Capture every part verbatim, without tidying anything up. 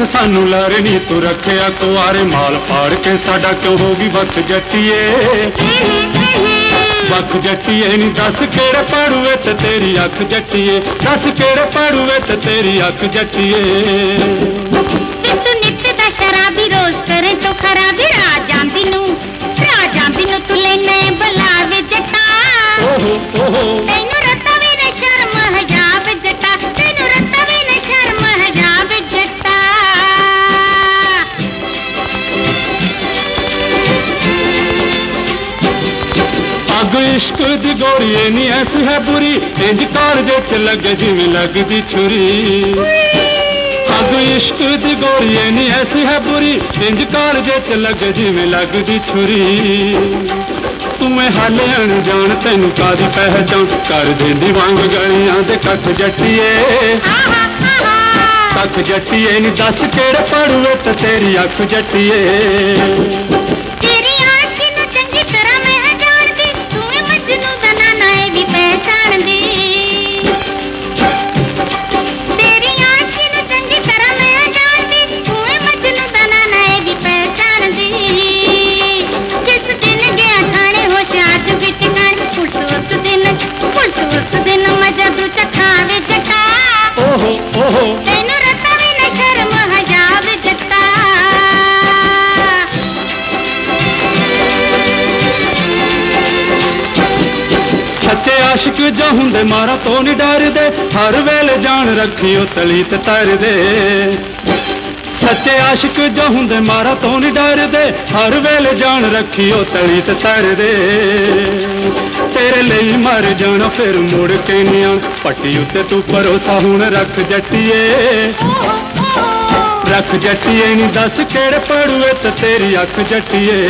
सानू लारे नी तू रखिया कुआरे माल फाड़ के साडा क्यों होगी वक्त जट्टिए वक्त जट्टिए नी दस केड़े पाड़ूए ते तेरी अख जट्टिए दस केड़े पाड़ूए ते तेरी अख जट्टिए तू नित दा शराबी रोज करे तो खराबी राजां दी नू राजां दी नू तू लेने बुलावे जट्टा ओहो ओहो तैनू रत्ता वी न शर्म हजाब जट्टा तैनू रत्ता वी न शर्म हजाब जट्टा अग इश्क दी गोरी नी ऐसी है बुरी इंज कालजे च लगे जिवें लगदी छुरी अग इश्क दी गोरी नी ऐसी है बुरी इंज कालजे च लगे जिवें लगदी छुरी तुम्हें हाले अनजान तैनू कादी पहचान कर देंदी वांग गलियां दे कख जट्टिए कख जट्टिए नी दस केड़े पाड़ूए ते तेरी अख जट्टिए ओहो ओहो तैनू रत्ता वी न शर्म हजाब जट्टा सच्चे आशिक जो हुंदे मारा तो नहीं डरदे हर वेले जान रखियो तली ते तरदे सच्चे आशिक जो हुंदे मारा तो नहीं डरदे हर वेले जान रखियो तली ते तरदे तेरे लिए मर जाना फिर मुड़ के नहीं आन पट्टी उत्ते तू भरोसा हुण रख जट्टिए रख जट्टिए नी दस केड़े पड़ूए ते तेरी अख जट्टिए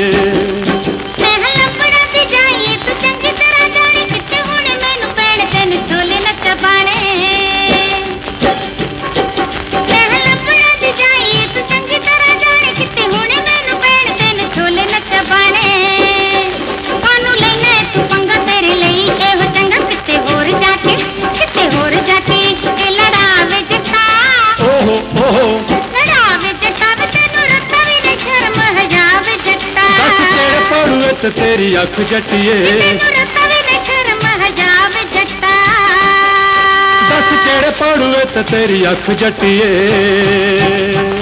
तेरी अख जट्टिए दस केड़े पाड़ूए ते तेरी अख जट्टिए।